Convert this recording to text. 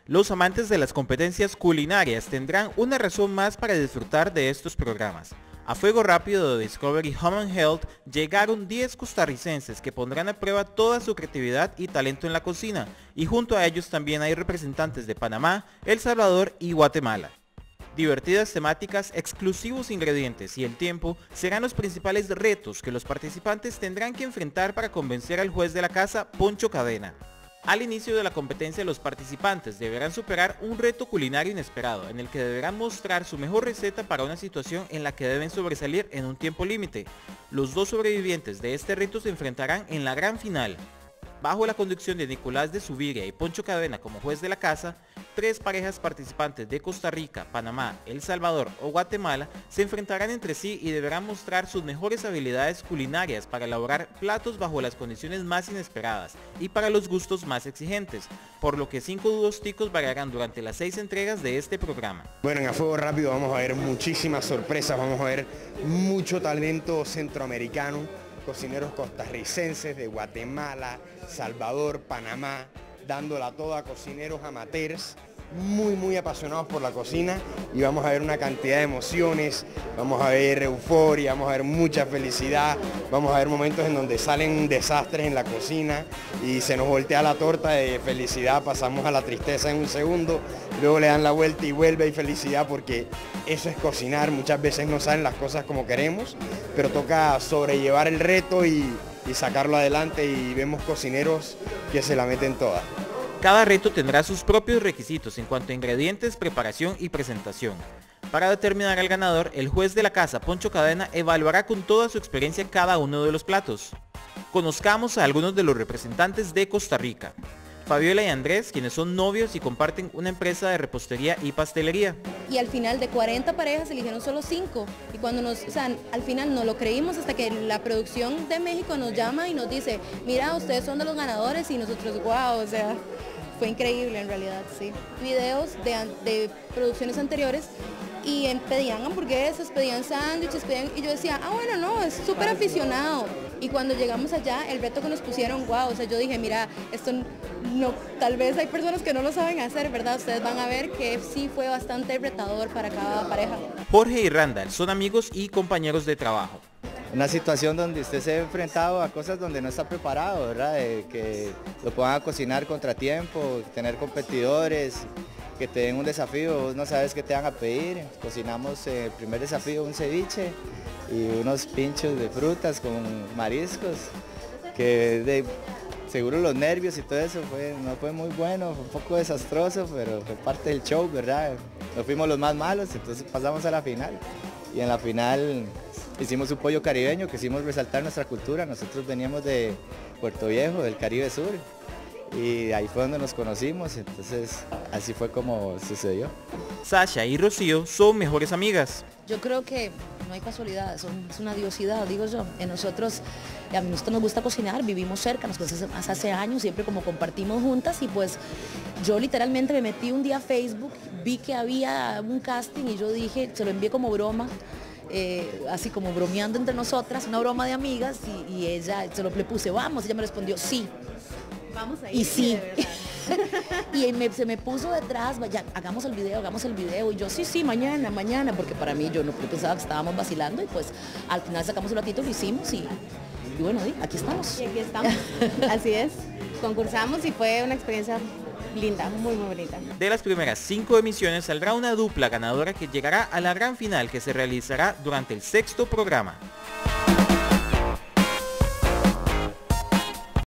Los amantes de las competencias culinarias tendrán una razón más para disfrutar de estos programas. A fuego rápido de Discovery Home and Health llegaron 10 costarricenses que pondrán a prueba toda su creatividad y talento en la cocina, y junto a ellos también hay representantes de Panamá, El Salvador y Guatemala. Divertidas temáticas, exclusivos ingredientes y el tiempo serán los principales retos que los participantes tendrán que enfrentar para convencer al juez de la casa, Poncho Cadena. Al inicio de la competencia, los participantes deberán superar un reto culinario inesperado, en el que deberán mostrar su mejor receta para una situación en la que deben sobresalir en un tiempo límite. Los dos sobrevivientes de este reto se enfrentarán en la gran final. Bajo la conducción de Nicolás de Zuviria y Poncho Cadena como juez de la casa, 3 parejas participantes de Costa Rica, Panamá, El Salvador o Guatemala se enfrentarán entre sí y deberán mostrar sus mejores habilidades culinarias para elaborar platos bajo las condiciones más inesperadas y para los gustos más exigentes, por lo que 5 dúos ticos variarán durante las 6 entregas de este programa. Bueno, en A Fuego Rápido vamos a ver muchísimas sorpresas, vamos a ver mucho talento centroamericano, cocineros costarricenses de Guatemala, Salvador, Panamá, dándola toda, cocineros amateurs, muy apasionados por la cocina, y vamos a ver una cantidad de emociones, vamos a ver euforia, vamos a ver mucha felicidad, vamos a ver momentos en donde salen desastres en la cocina y se nos voltea la torta de felicidad, pasamos a la tristeza en un segundo, luego le dan la vuelta y vuelve y felicidad, porque eso es cocinar. Muchas veces no salen las cosas como queremos, pero toca sobrellevar el reto y sacarlo adelante, y vemos cocineros que se la meten toda. Cada reto tendrá sus propios requisitos en cuanto a ingredientes, preparación y presentación. Para determinar al ganador, el juez de la casa, Poncho Cadena, evaluará con toda su experiencia cada uno de los platos. Conozcamos a algunos de los representantes de Costa Rica. Fabiola y Andrés, quienes son novios y comparten una empresa de repostería y pastelería. Y al final de 40 parejas eligieron solo 5. Y cuando al final no lo creímos hasta que la producción de México nos llama y nos dice, mira, ustedes son de los ganadores, y nosotros, wow, o sea, fue increíble en realidad, sí. Videos de producciones anteriores y pedían hamburguesas, pedían sándwiches, y yo decía, bueno, no, es súper aficionado. Y cuando llegamos allá, el reto que nos pusieron, wow, o sea, yo dije, mira, esto no, tal vez hay personas que no lo saben hacer, ¿verdad? Ustedes van a ver que sí fue bastante retador para cada pareja. Jorge y Randall son amigos y compañeros de trabajo. Una situación donde usted se ha enfrentado a cosas donde no está preparado, ¿verdad? Que lo puedan cocinar contratiempo, tener competidores, que te den un desafío, vos no sabes qué te van a pedir. Cocinamos el primer desafío, un ceviche y unos pinchos de frutas con mariscos, que seguro los nervios y todo eso no fue muy bueno, fue un poco desastroso, pero fue parte del show, ¿verdad? No fuimos los más malos, entonces pasamos a la final, y en la final hicimos un pollo caribeño, quisimos resaltar nuestra cultura. Nosotros veníamos de Puerto Viejo, del Caribe Sur, y ahí fue donde nos conocimos, entonces así fue como sucedió. Sasha y Rocío son mejores amigas. Yo creo que no hay casualidad, es una diosidad, digo yo. A nosotros nos gusta cocinar, vivimos cerca, nos conocemos hace años, siempre como compartimos juntas, y pues yo literalmente me metí un día a Facebook, vi que había un casting y yo dije, se lo envié como broma, así como bromeando entre nosotras, una broma de amigas, y ella, le puse, vamos, ella me respondió, sí. Vamos a ir, y sí. Y se me puso detrás, vaya, hagamos el video, y yo, sí, mañana, porque para mí yo pensaba que estábamos vacilando, y pues al final sacamos un ratito, lo hicimos, y bueno, aquí estamos. Y aquí estamos, así es, concursamos y fue una experiencia linda, muy bonita. De las primeras 5 emisiones saldrá una dupla ganadora que llegará a la gran final, que se realizará durante el 6º programa.